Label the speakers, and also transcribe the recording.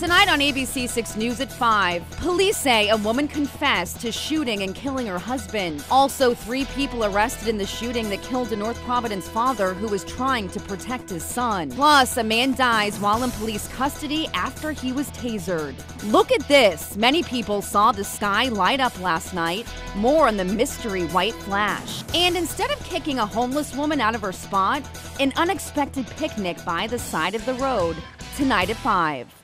Speaker 1: Tonight on ABC6 News at 5, police say a woman confessed to shooting and killing her husband. Also, 3 people arrested in the shooting that killed a North Providence father who was trying to protect his son. Plus, a man dies while in police custody after he was tasered. Look at this. Many people saw the sky light up last night. More on the mystery white flash. And instead of kicking a homeless woman out of her spot, an unexpected picnic by the side of the road. Tonight at 5.